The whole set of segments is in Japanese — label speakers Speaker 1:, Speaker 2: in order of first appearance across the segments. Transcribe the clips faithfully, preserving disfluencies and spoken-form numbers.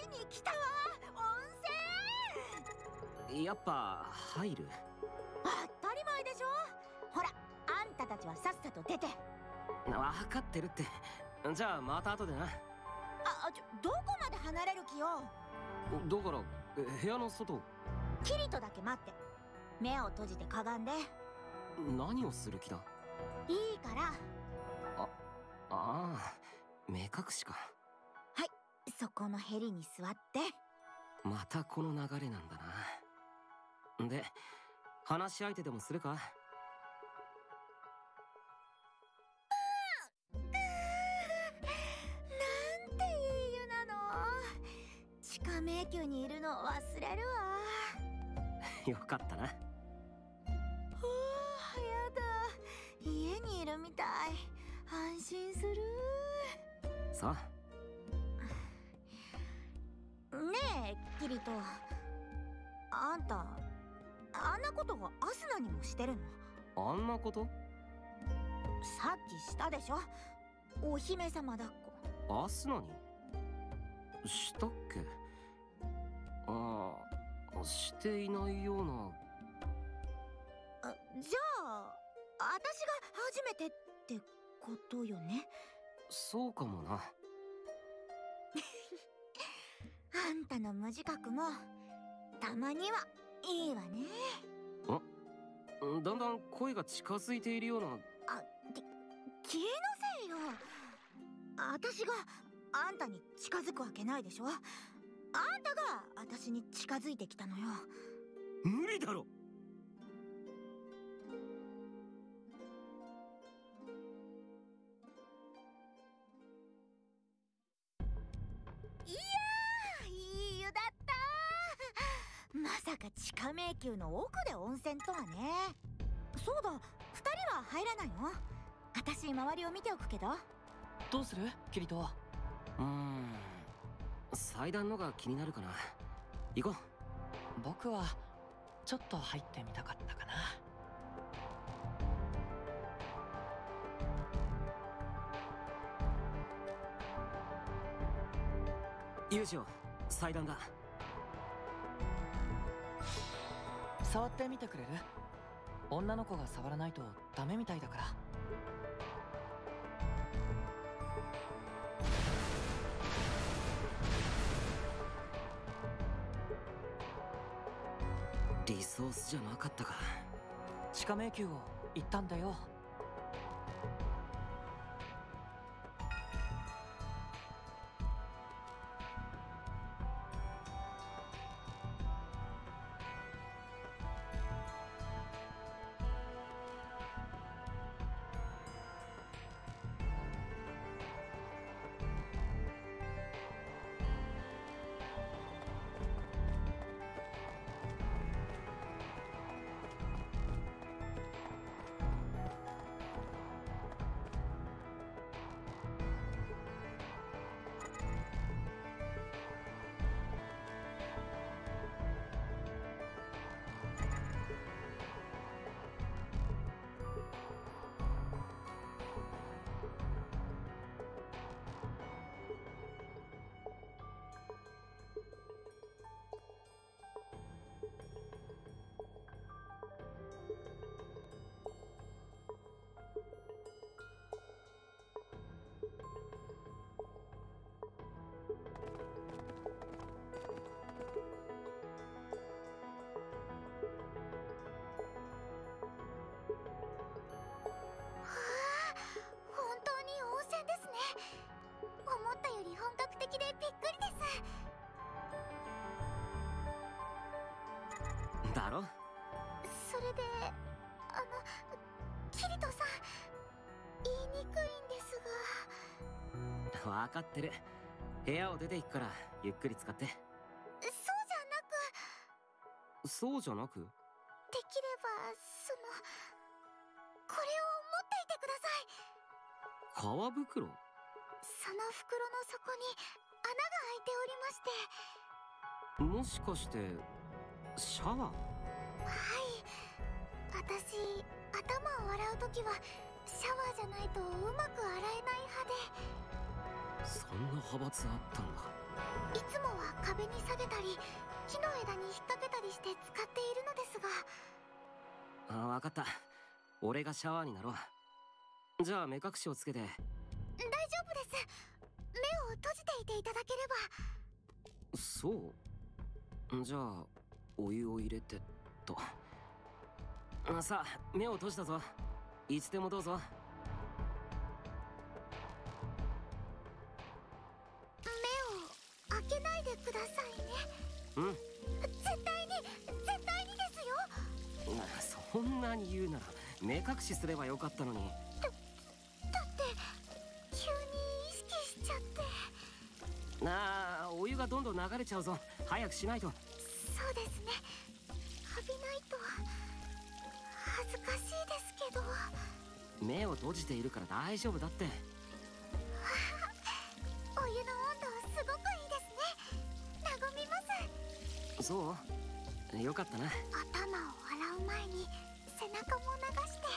Speaker 1: いに来たわ、温泉。
Speaker 2: やっぱ入る？
Speaker 1: 当たり前でしょ。ほら、あんたたちはさっさと出て。
Speaker 2: 分かってるって。じゃあまた後でな。
Speaker 1: あ、ちょ、どこまで離れる気よ。
Speaker 2: だから部屋の外。
Speaker 1: キリトだけ待って。目を閉じてかがんで。
Speaker 2: 何をする気だ？
Speaker 1: いいから。
Speaker 2: あ、ああ、目隠しか。
Speaker 1: はい、そこのヘリに座って。
Speaker 2: またこの流れなんだな。で、話し相手でもするか？
Speaker 1: なんていい湯なの。地下迷宮にいるのを忘れるわ。
Speaker 2: よかったな。
Speaker 1: はあ、やだ。家にいるみたい。安心する。
Speaker 2: さ
Speaker 1: あ。ねえ、キリト。あんた、あんなことをアスナにもしてるの？
Speaker 2: あんなこと？
Speaker 1: さっきしたでしょ。お姫様抱っ
Speaker 2: こ。アスナに？したっけ？ああ、していないような。
Speaker 1: あ、じゃあ私が初めてってことよね。
Speaker 2: そうかもな。
Speaker 1: あんたの無自覚もたまにはいいわね。
Speaker 2: あ、だんだん声が近づいているような。
Speaker 1: あ、き、気のせいよ。私があんたに近づくわけないでしょ。あんたが私に近づいてきたのよ。
Speaker 2: 無理だろ。
Speaker 1: いやー、いい湯だった。まさか地下迷宮の奥で温泉とはね。そうだ、ふたりは入らないの？私周りを見ておくけど。
Speaker 3: どうするキリト？
Speaker 2: うーん、祭壇のが気になるかな。行こう。
Speaker 3: 僕はちょっと入ってみたかったかな。
Speaker 2: ユージオ、祭壇だ。
Speaker 3: 触ってみてくれる？女の子が触らないとダメみたいだから。
Speaker 2: リソースじゃなかったか。
Speaker 3: 地下迷宮を行ったんだよ。
Speaker 2: だろ？
Speaker 1: それで、あの、キリトさん、言いにくいんですが。
Speaker 2: 分かってる。部屋を出て行くからゆっくり使って。
Speaker 1: そうじゃなく。
Speaker 2: そうじゃなく？
Speaker 1: できれば、その、これを持っていてください。
Speaker 2: 革袋？
Speaker 1: その袋の底に穴が開いておりまして。
Speaker 2: もしかしてシャワー？はい、
Speaker 1: 私頭を洗うときはシャワーじゃないとうまく洗えない派で。
Speaker 2: そんな派閥あったんだ。
Speaker 1: いつもは壁に下げたり木の枝に引っ掛けたりして使っているのですが。
Speaker 2: あ、分かった。俺がシャワーになろう。じゃあ目隠しをつけて。
Speaker 1: 大丈夫です。目を閉じていていただければ。
Speaker 2: そう。じゃあお湯を入れてと。さあ目を閉じたぞ。いつでもどうぞ。
Speaker 1: 目を開けないでくださいね。
Speaker 2: うん。
Speaker 1: 絶対に絶対にですよ。
Speaker 2: そんなに言うなら目隠しすればよかったのに。
Speaker 1: だ、だって急に意識しちゃって。
Speaker 2: なあ、お湯がどんどん流れちゃうぞ。早くしないと。
Speaker 1: そうですね。浴びないと恥ずかしいですけど。
Speaker 2: 目を閉じているから大丈夫だって。
Speaker 1: お湯の温度すごくいいですね。和みます。
Speaker 2: そうよかったな。
Speaker 1: 頭を洗う前に背中も流して。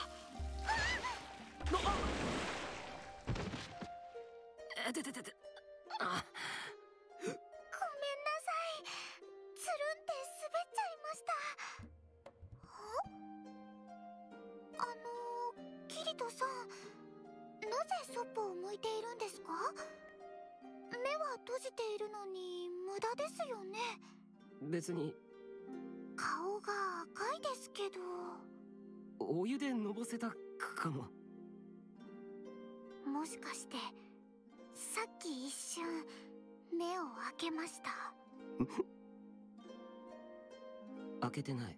Speaker 2: あってててて。あ、
Speaker 1: ごめんなさい。つるんって滑っちゃいました。あのキリトさん、なぜそっぽを向いているんですか？目は閉じているのに無駄ですよね。
Speaker 2: 別に。
Speaker 1: 顔が赤いですけど。
Speaker 2: お湯でのぼせたかも。
Speaker 1: もしかしてさっき一瞬目を開けました？
Speaker 2: 開けてない。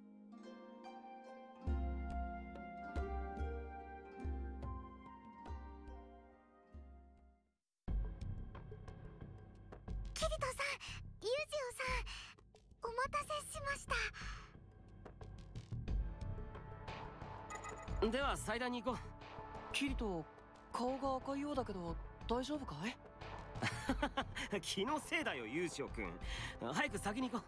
Speaker 1: キリトさん、ユージオさん、お待たせしました。
Speaker 2: では祭壇に行こ
Speaker 3: う。キリト、顔が赤いようだけど大丈夫かい？
Speaker 2: 気のせいだよ、ユウシオ君。早く先に行こ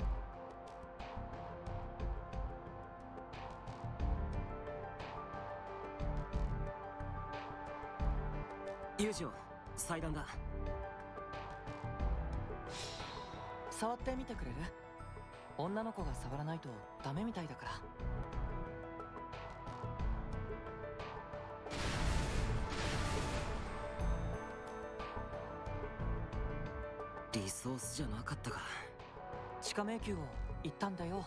Speaker 2: う。ユウシオ、祭壇だ。
Speaker 3: 触ってみてくれる？女の子が触らないとダメみたいだから。
Speaker 2: リソースじゃなかったか。
Speaker 3: 地下迷宮を行ったんだよ。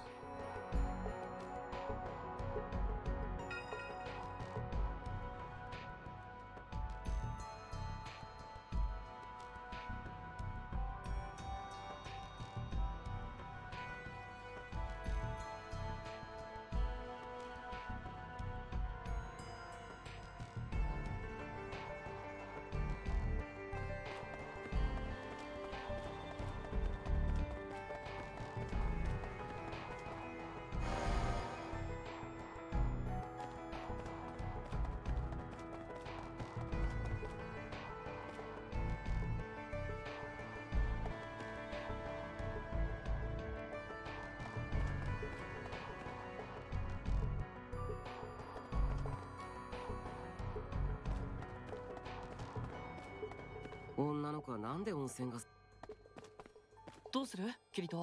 Speaker 2: 女の子はなんで温泉が。
Speaker 3: どうするキリト？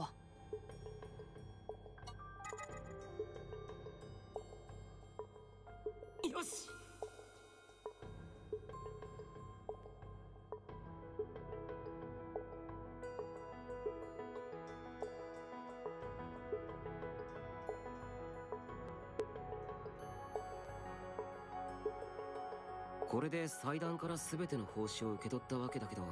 Speaker 2: よし。これで祭壇から全ての報酬を受け取ったわけだけど。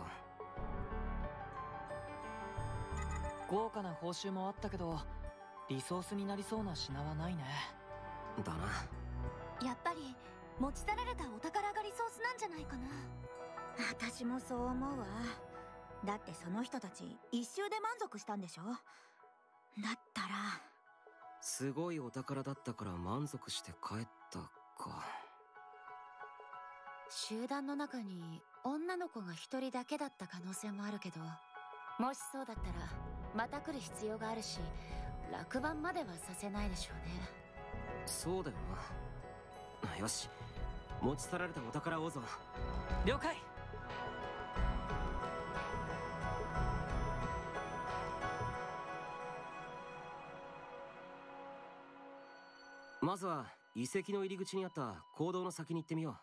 Speaker 3: 豪華な報酬もあったけどリソースになりそうな品はないね。
Speaker 2: だな。
Speaker 1: やっぱり持ち去られたお宝がリソースなんじゃないかな。私もそう思うわ。だってその人たち一周で満足したんでしょ。だったら
Speaker 2: すごいお宝だったから満足して帰ったか。
Speaker 4: 集団の中に女の子が一人だけだった可能性もあるけど、もしそうだったらまた来る必要があるし、落盤まではさせないでしょうね。
Speaker 2: そうだよな。よし、持ち去られたお宝を追うぞ。
Speaker 3: 了解。
Speaker 2: まずは遺跡の入り口にあった坑道の先に行ってみよう。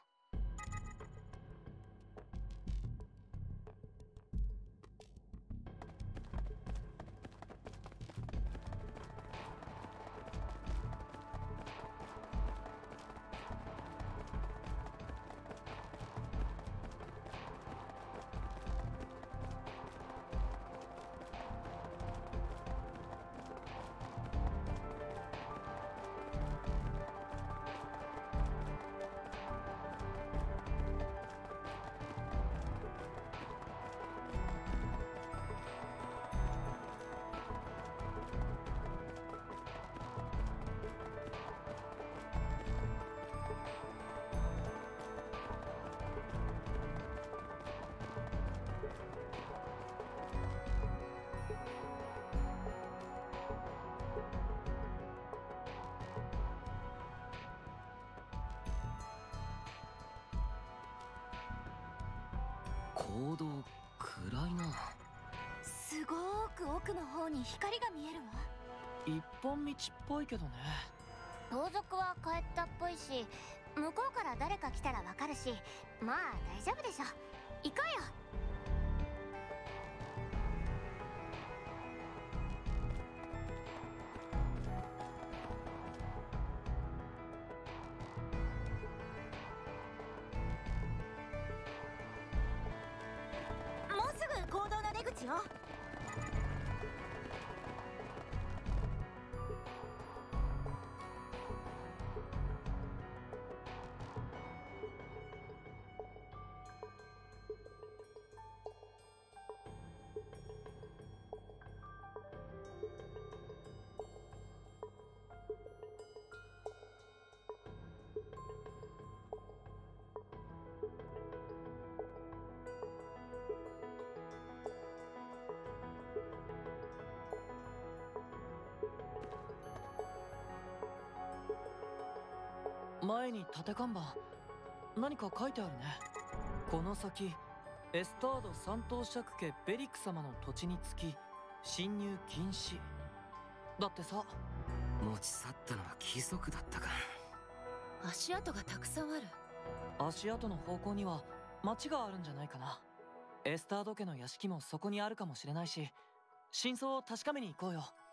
Speaker 2: 坑道暗いな。
Speaker 1: すごーく奥の方に光が見えるわ。
Speaker 3: 一本道っぽいけどね。
Speaker 4: 盗賊は帰ったっぽいし、向こうから誰か来たらわかるし、まあ大丈夫でしょ。行こうよ。
Speaker 1: もうすぐ坑道の出口よ。
Speaker 3: 前に縦看板何か書いてあるね。この先エスタード三等爵家ベリック様の土地につき侵入禁止だってさ。
Speaker 2: 持ち去ったのは貴族だったか。
Speaker 4: 足跡がたくさんある。
Speaker 3: 足跡の方向には町があるんじゃないかな。エスタード家の屋敷もそこにあるかもしれないし、真相を確かめに行こうよ。